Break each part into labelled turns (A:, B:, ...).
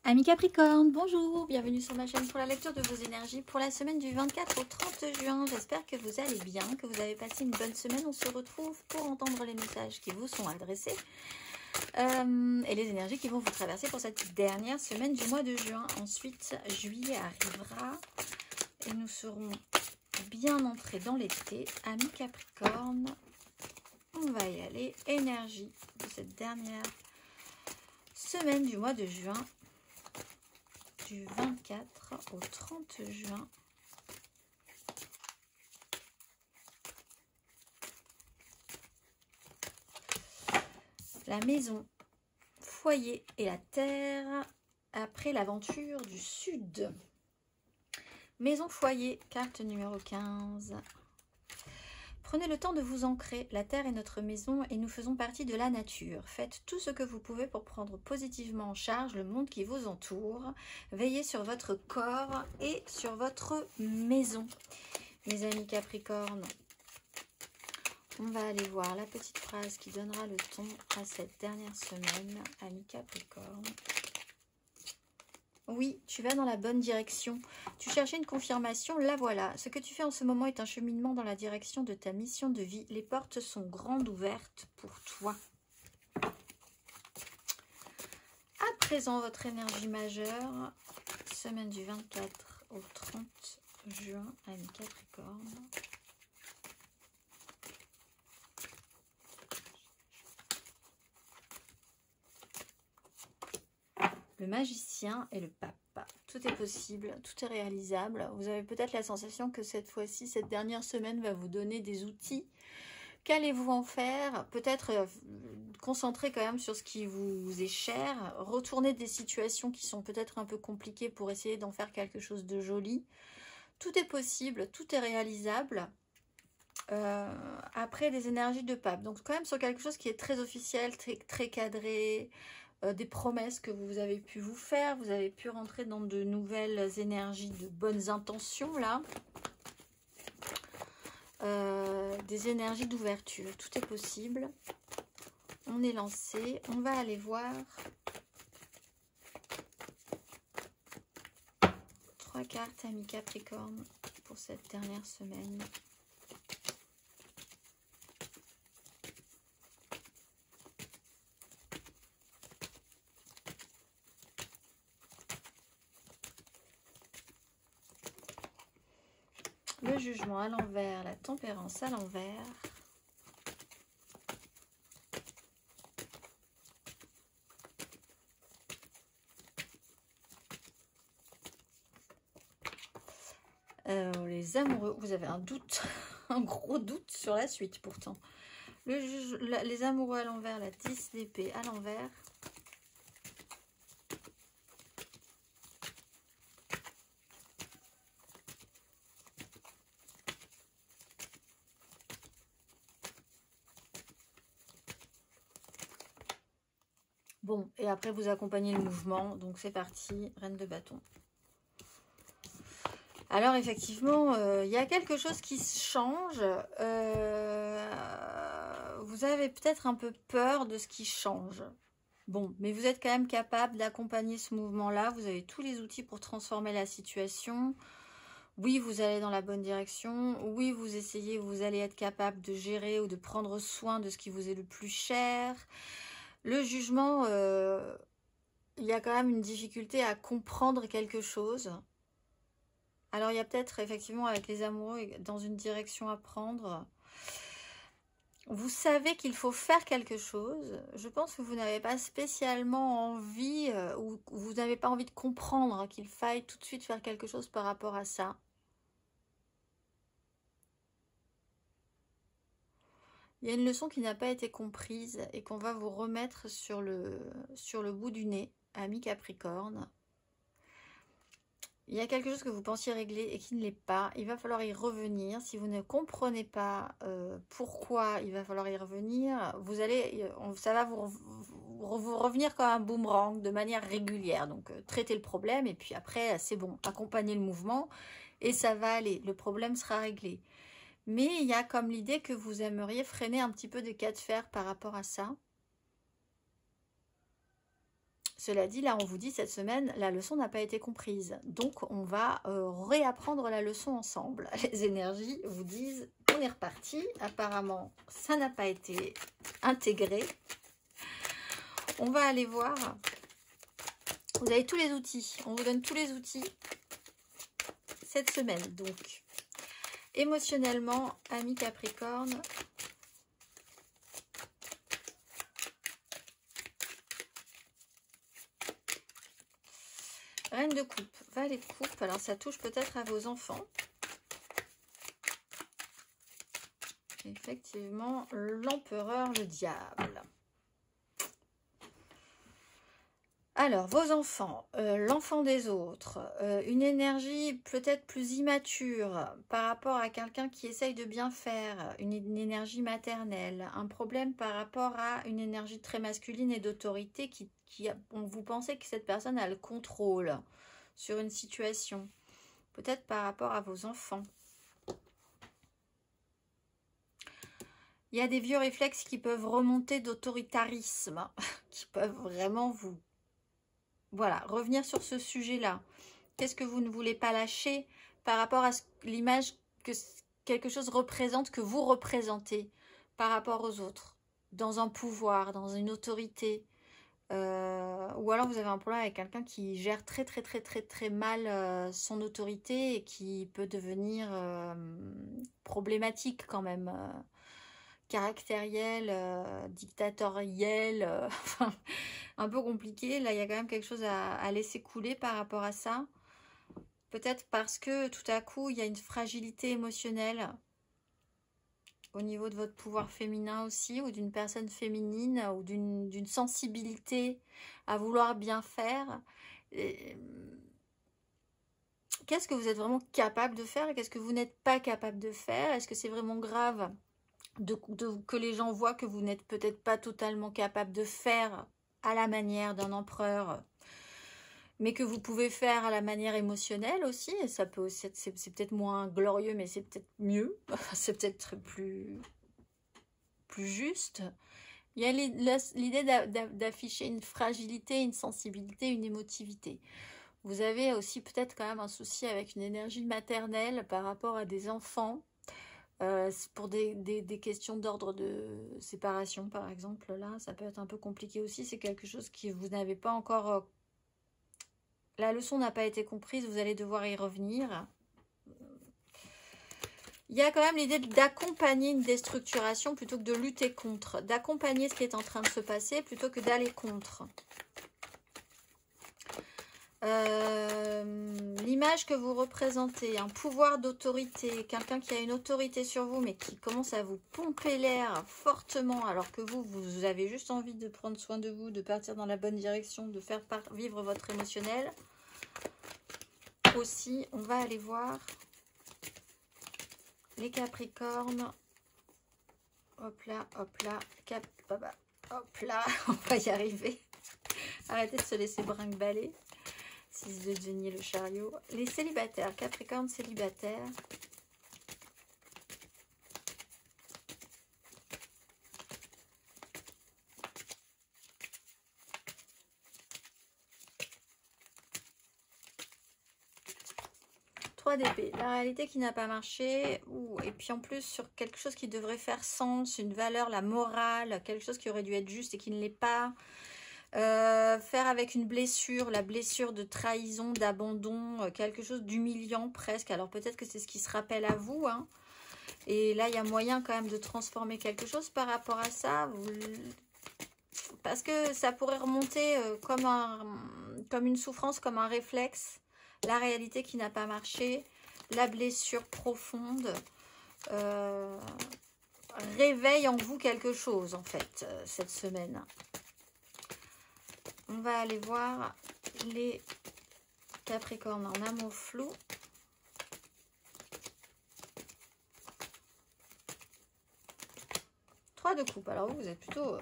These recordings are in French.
A: Amis Capricorne, bonjour, bienvenue sur ma chaîne pour la lecture de vos énergies pour la semaine du 24 au 30 juin. J'espère que vous allez bien, que vous avez passé une bonne semaine. On se retrouve pour entendre les messages qui vous sont adressés et les énergies qui vont vous traverser pour cette dernière semaine du mois de juin. Ensuite, juillet arrivera et nous serons bien entrés dans l'été. Amis Capricorne, on va y aller. Énergie de cette dernière semaine du mois de juin. Du 24 au 30 juin. La maison, foyer et la terre après l'aventure du sud. Maison, foyer, carte numéro 15. Prenez le temps de vous ancrer. La terre est notre maison et nous faisons partie de la nature. Faites tout ce que vous pouvez pour prendre positivement en charge le monde qui vous entoure. Veillez sur votre corps et sur votre maison. Mes amis Capricorne, on va aller voir la petite phrase qui donnera le ton à cette dernière semaine. Amis Capricorne. Oui, tu vas dans la bonne direction. Tu cherchais une confirmation, la voilà. Ce que tu fais en ce moment est un cheminement dans la direction de ta mission de vie. Les portes sont grandes ouvertes pour toi. À présent, votre énergie majeure, semaine du 24 au 30 juin, amis Capricorne. Le magicien et le pape. Tout est possible, tout est réalisable. Vous avez peut-être la sensation que cette fois-ci, cette dernière semaine va vous donner des outils. Qu'allez-vous en faire? Peut-être concentrer quand même sur ce qui vous est cher. Retourner des situations qui sont peut-être un peu compliquées pour essayer d'en faire quelque chose de joli. Tout est possible, tout est réalisable. Après, des énergies de pape. Donc quand même sur quelque chose qui est très officiel, très cadré. Des promesses que vous avez pu vous faire. Vous avez pu rentrer dans de nouvelles énergies de bonnes intentions là. Des énergies d'ouverture. Tout est possible. On est lancé. On va aller voir 3 cartes, amis Capricorne, pour cette dernière semaine. Le jugement à l'envers, la tempérance à l'envers. Les amoureux, vous avez un doute, un gros doute sur la suite pourtant. Les amoureux à l'envers, la 10 d'épée à l'envers. Bon, et après vous accompagnez le mouvement, donc c'est parti, reine de bâton. Alors effectivement, il y a quelque chose qui change. Vous avez peut-être un peu peur de ce qui change. Bon, mais vous êtes quand même capable d'accompagner ce mouvement-là. Vous avez tous les outils pour transformer la situation. Oui, vous allez dans la bonne direction. Oui, vous essayez, vous allez être capable de gérer ou de prendre soin de ce qui vous est le plus cher. Le jugement, il y a quand même une difficulté à comprendre quelque chose. Alors, il y a peut-être, effectivement, avec les amoureux, dans une direction à prendre. Vous savez qu'il faut faire quelque chose. Je pense que vous n'avez pas spécialement envie, ou vous n'avez pas envie de comprendre qu'il faille tout de suite faire quelque chose par rapport à ça. Il y a une leçon qui n'a pas été comprise et qu'on va vous remettre sur le bout du nez, amis Capricorne. Il y a quelque chose que vous pensiez régler et qui ne l'est pas. Il va falloir y revenir. Si vous ne comprenez pas pourquoi il va falloir y revenir, ça va vous revenir comme un boomerang de manière régulière. Donc, traitez le problème et puis après, c'est bon. Accompagnez le mouvement et ça va aller. Le problème sera réglé. Mais il y a comme l'idée que vous aimeriez freiner un petit peu des cas de fer par rapport à ça. Cela dit, là, on vous dit, cette semaine, la leçon n'a pas été comprise. Donc, on va réapprendre la leçon ensemble. Les énergies vous disent, on est reparti. Apparemment, ça n'a pas été intégré. On va aller voir. Vous avez tous les outils. On vous donne tous les outils cette semaine. Donc, émotionnellement, amis Capricorne, Reine de coupe, valet de coupe, alors ça touche peut-être à vos enfants. Effectivement, l'empereur, le diable. Alors, vos enfants, l'enfant des autres, une énergie peut-être plus immature par rapport à quelqu'un qui essaye de bien faire, une énergie maternelle, un problème par rapport à une énergie très masculine et d'autorité vous pensez que cette personne a le contrôle sur une situation, peut-être par rapport à vos enfants. Il y a des vieux réflexes qui peuvent remonter d'autoritarisme, qui peuvent vraiment vous... Voilà, revenir sur ce sujet-là. Qu'est-ce que vous ne voulez pas lâcher par rapport à l'image que quelque chose représente, que vous représentez par rapport aux autres, dans un pouvoir, dans une autorité, ou alors vous avez un problème avec quelqu'un qui gère très mal son autorité et qui peut devenir problématique quand même, caractériel, dictatoriel, enfin, un peu compliqué. Là, il y a quand même quelque chose à laisser couler par rapport à ça. Peut-être parce que tout à coup, il y a une fragilité émotionnelle au niveau de votre pouvoir féminin aussi, ou d'une personne féminine, ou d'une sensibilité à vouloir bien faire. Qu'est-ce que vous êtes vraiment capable de faire et qu'est-ce que vous n'êtes pas capable de faire? Est-ce que c'est vraiment grave que les gens voient que vous n'êtes peut-être pas totalement capable de faire à la manière d'un empereur, mais que vous pouvez faire à la manière émotionnelle aussi, et ça peut aussi être, c'est peut-être moins glorieux, mais c'est peut-être mieux, c'est peut-être plus juste. Il y a l'idée d'afficher une fragilité, une sensibilité, une émotivité. Vous avez aussi peut-être quand même un souci avec une énergie maternelle par rapport à des enfants, pour des questions d'ordre de séparation par exemple. Là, ça peut être un peu compliqué aussi, c'est quelque chose que vous n'avez pas encore... La leçon n'a pas été comprise, vous allez devoir y revenir. Il y a quand même l'idée d'accompagner une déstructuration plutôt que de lutter contre, d'accompagner ce qui est en train de se passer plutôt que d'aller contre. L'image que vous représentez, un pouvoir d'autorité, quelqu'un qui a une autorité sur vous mais qui commence à vous pomper l'air fortement alors que vous avez juste envie de prendre soin de vous, de partir dans la bonne direction, de faire vivre votre émotionnel. Aussi, on va aller voir les Capricornes. Hop là, hop là, hop là, on va y arriver. Arrêtez de se laisser brinque-baller. 6 de denier, le chariot. Les célibataires, Capricorne célibataire. D'épée, la réalité qui n'a pas marché, et puis en plus sur quelque chose qui devrait faire sens, une valeur, la morale, quelque chose qui aurait dû être juste et qui ne l'est pas. Faire avec une blessure, la blessure de trahison, d'abandon, quelque chose d'humiliant presque. Alors peut-être que c'est ce qui se rappelle à vous, hein. Et là il y a moyen quand même de transformer quelque chose par rapport à ça, parce que ça pourrait remonter comme une souffrance, comme un réflexe. La réalité qui n'a pas marché, la blessure profonde, réveille en vous quelque chose en fait cette semaine. On va aller voir les Capricornes en amour flou. Trois de coupe, alors vous êtes plutôt...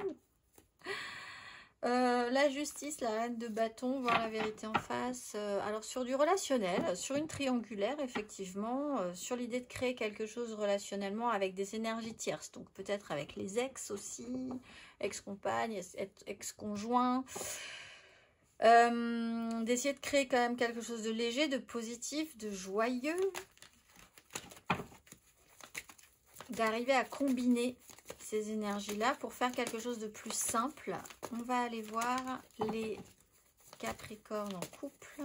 A: la justice, la reine de bâton, voir la vérité en face. Alors sur du relationnel, sur une triangulaire effectivement, sur l'idée de créer quelque chose relationnellement avec des énergies tierces, donc peut-être avec les ex aussi, ex-compagnes, ex-conjoints. D'essayer de créer quand même quelque chose de léger, de positif, de joyeux. D'arriver à combiner ces énergies-là pour faire quelque chose de plus simple. On va aller voir les Capricornes en couple.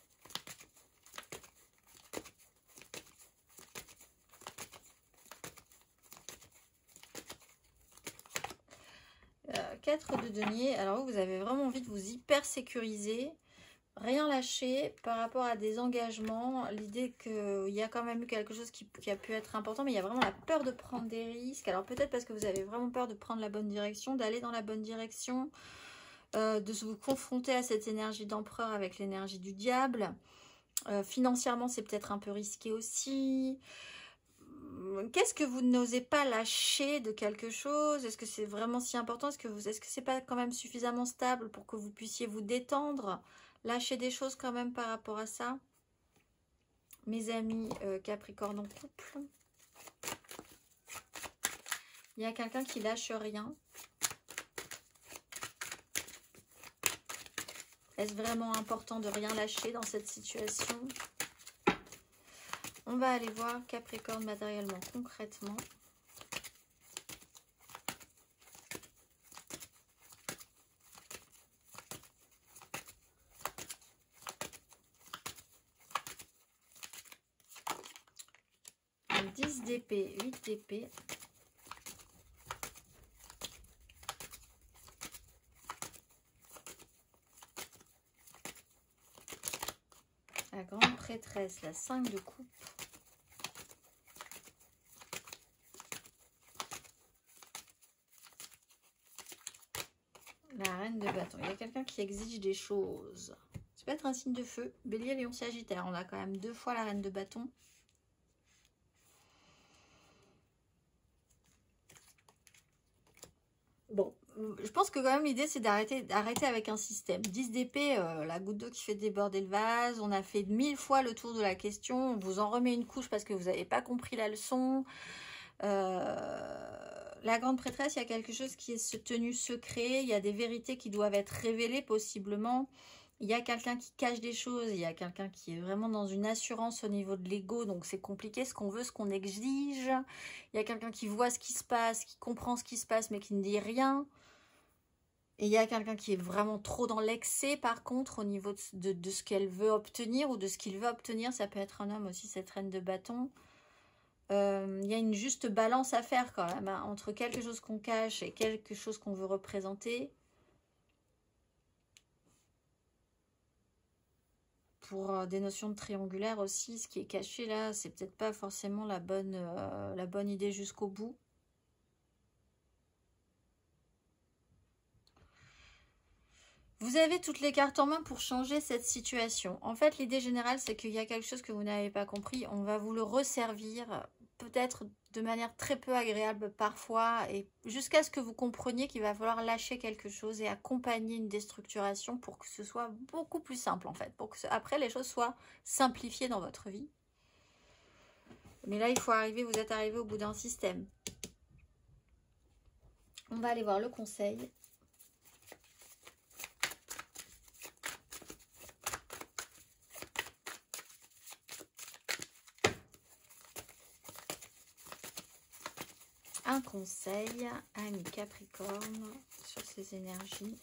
A: Quatre de denier. Alors vous avez vraiment envie de vous hyper sécuriser. Rien lâcher par rapport à des engagements. L'idée qu'il y a quand même eu quelque chose qui a pu être important, mais il y a vraiment la peur de prendre des risques. Alors peut-être parce que vous avez vraiment peur de prendre la bonne direction, d'aller dans la bonne direction, de vous confronter à cette énergie d'empereur avec l'énergie du diable. Financièrement, c'est peut-être un peu risqué aussi. Qu'est-ce que vous n'osez pas lâcher de quelque chose? Est-ce que c'est vraiment si important? Est-ce que c'est pas quand même suffisamment stable pour que vous puissiez vous détendre? Lâcher des choses quand même par rapport à ça. Mes amis Capricorne en couple. Il y a quelqu'un qui lâche rien. Est-ce vraiment important de rien lâcher dans cette situation? On va aller voir Capricorne matériellement, concrètement. Un 10 d'épée, 8 d'épée. La grande prêtresse, la 5 de coupe. La reine de bâton. Il y a quelqu'un qui exige des choses. Ça peut être un signe de feu. Bélier, Lion, Sagittaire. On a quand même 2 fois la reine de bâton. Bon, je pense que quand même l'idée c'est d'arrêter avec un système. 10 d'épée, la goutte d'eau qui fait déborder le vase. On a fait 1000 fois le tour de la question. On vous en remet une couche parce que vous n'avez pas compris la leçon. La grande prêtresse, il y a quelque chose qui est tenu secret. Il y a des vérités qui doivent être révélées possiblement. Il y a quelqu'un qui cache des choses. Il y a quelqu'un qui est vraiment dans une assurance au niveau de l'ego. Donc c'est compliqué ce qu'on veut, ce qu'on exige. Il y a quelqu'un qui voit ce qui se passe, qui comprend ce qui se passe mais qui ne dit rien. Et il y a quelqu'un qui est vraiment trop dans l'excès par contre au niveau de ce qu'elle veut obtenir ou de ce qu'il veut obtenir. Ça peut être un homme aussi, cette reine de bâton. Il y a une juste balance à faire quand même, hein, entre quelque chose qu'on cache et quelque chose qu'on veut représenter. Pour des notions de triangulaire aussi, ce qui est caché là, c'est peut-être pas forcément la bonne idée jusqu'au bout. Vous avez toutes les cartes en main pour changer cette situation. En fait, l'idée générale, c'est qu'il y a quelque chose que vous n'avez pas compris. On va vous le resservir, peut-être de manière très peu agréable parfois, et jusqu'à ce que vous compreniez qu'il va falloir lâcher quelque chose et accompagner une déstructuration pour que ce soit beaucoup plus simple, en fait. Pour que après, les choses soient simplifiées dans votre vie. Mais là, il faut arriver, vous êtes arrivé au bout d'un système. On va aller voir le conseil. Un conseil, ami Capricorne, sur ces énergies.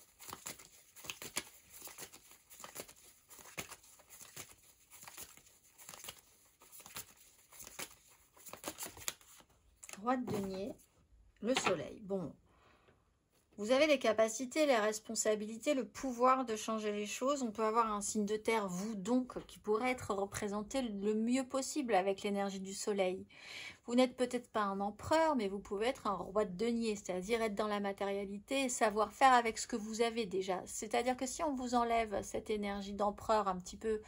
A: Roi de denier, le soleil. Bon, vous avez les capacités, les responsabilités, le pouvoir de changer les choses. On peut avoir un signe de terre, vous donc, qui pourrait être représenté le mieux possible avec l'énergie du soleil. Vous n'êtes peut-être pas un empereur, mais vous pouvez être un roi de denier, c'est-à-dire être dans la matérialité et savoir faire avec ce que vous avez déjà. C'est-à-dire que si on vous enlève cette énergie d'empereur un petit peu,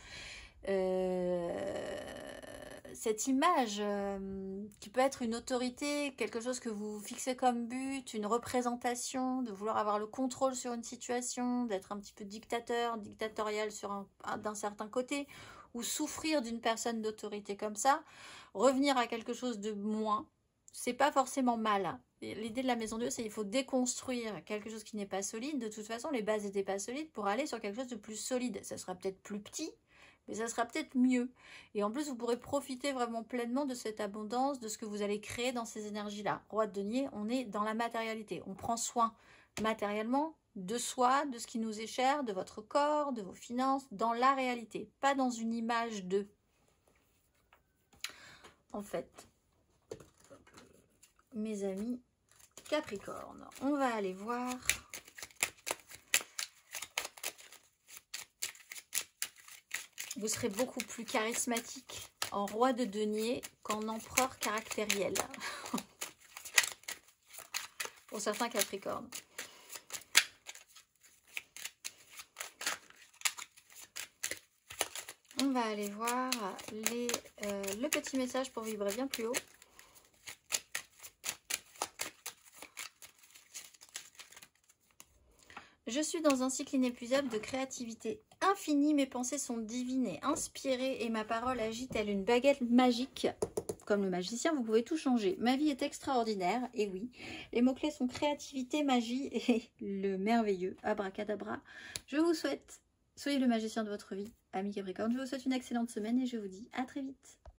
A: cette image qui peut être une autorité, quelque chose que vous fixez comme but, une représentation, de vouloir avoir le contrôle sur une situation, d'être un petit peu dictatorial d'un certain côté, ou souffrir d'une personne d'autorité comme ça, revenir à quelque chose de moins, c'est pas forcément mal. L'idée de la maison 2, c'est qu'il faut déconstruire quelque chose qui n'est pas solide. De toute façon, les bases n'étaient pas solides pour aller sur quelque chose de plus solide. Ça sera peut-être plus petit, mais ça sera peut-être mieux. Et en plus, vous pourrez profiter vraiment pleinement de cette abondance, de ce que vous allez créer dans ces énergies-là. Roi de denier, on est dans la matérialité. On prend soin matériellement de soi, de ce qui nous est cher, de votre corps, de vos finances, dans la réalité, pas dans une image de. En fait, mes amis Capricorne, on va aller voir vous serez beaucoup plus charismatique en roi de denier qu'en empereur caractériel pour certains Capricornes. On va aller voir le petit message pour vibrer bien plus haut. Je suis dans un cycle inépuisable de créativité infinie. Mes pensées sont divines et inspirées et ma parole agit telle une baguette magique. Comme le magicien, vous pouvez tout changer. Ma vie est extraordinaire, et oui. Les mots-clés sont créativité, magie et le merveilleux, abracadabra. Je vous souhaite, soyez le magicien de votre vie, ami Capricorne. Je vous souhaite une excellente semaine et je vous dis à très vite.